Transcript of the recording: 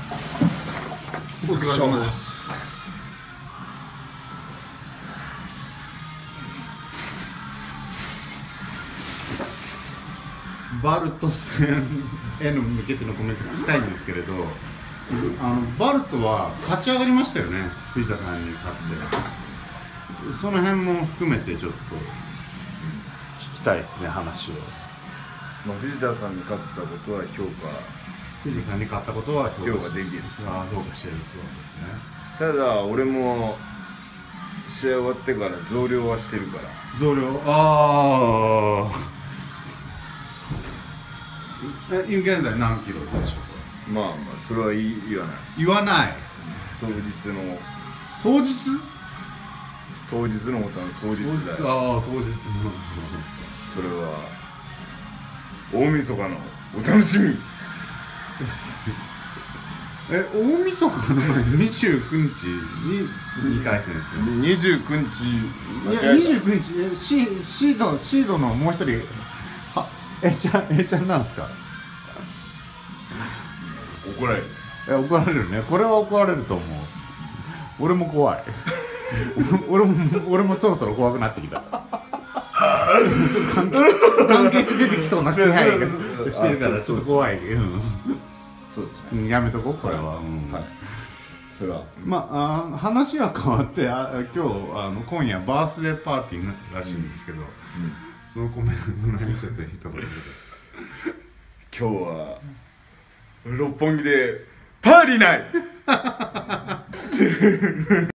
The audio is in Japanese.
お疲れ様です。バルト戦への向けてのコメント聞きたいんですけれど、バルトは勝ち上がりましたよね、藤田さんに勝って。その辺も含めてちょっと聞きたいですね、話を。 まあ、藤田さんに勝ったことは評価、 藤田さんに勝ったことは評価できる。 評価してるそうですね。 ただ俺も試合終わってから増量はしてるから。 増量、現在何キロでしょうか。 まあまあそれは言わない。 言わない。 当日の当日当日のことは当日だよ。 当日のそれは大晦日のお楽しみ。 大晦日の前29日に2回戦ですよね。 29日いや29日シードのもう一人はちゃんなんですか。 怒られる。 怒られるね。これは怒られると思う。俺も怖い。俺もそろそろ怖くなってきた。ちょっと関係出てきそうな気配がしてるからちょっと怖い。 そうですね。 やめとこうこれは。 はい。それはまあ話は変わって今日今夜バースデーパーティーらしいんですけど、そのコメントの辺ちょっと一言で。 今日は六本木でパーリーナイト。